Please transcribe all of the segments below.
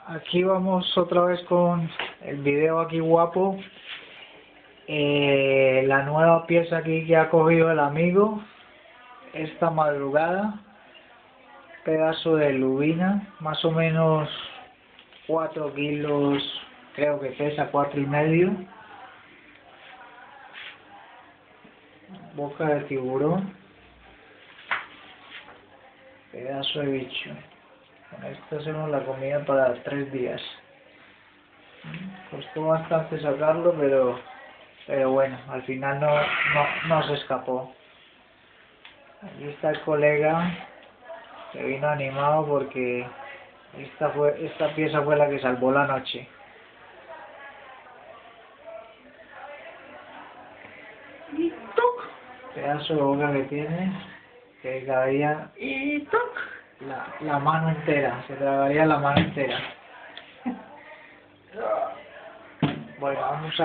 Aquí vamos otra vez con el video aquí guapo. La nueva pieza aquí que ha cogido el amigo esta madrugada. Pedazo de lubina, más o menos 4 kilos, creo que pesa 4,5. Boca de tiburón. Pedazo de bicho. Con esto hacemos la comida para 3 días. Costó bastante sacarlo, pero bueno, al final no se escapó. Aquí está el colega que vino animado porque esta pieza fue la que salvó la noche. Y toc. Pedazo de boca que tiene, que cabía Y toc. la mano entera, se tragaría la mano entera. Bueno, vamos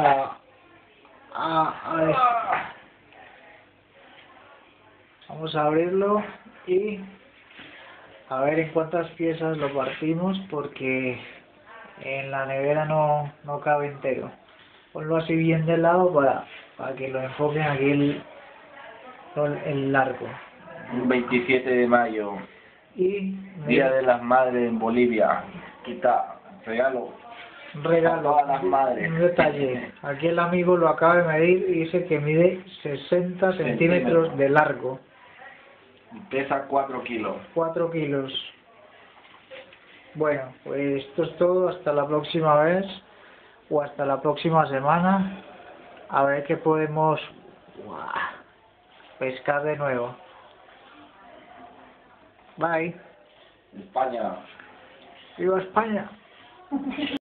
vamos a abrirlo y a ver en cuántas piezas lo partimos, porque en la nevera no cabe entero. Ponlo así bien de lado para que lo enfoquen aquí el largo. Un 27 de mayo, Y Día de las Madres en Bolivia. Aquí está, regalo. un regalo, A todas las madres. un detalle. Aquí el amigo lo acaba de medir y dice que mide 60 centímetros de largo. Pesa 4 kilos. 4 kilos. Bueno, pues esto es todo. Hasta la próxima vez o hasta la próxima semana. A ver qué podemos pescar de nuevo. Bye. España. ¡Viva España!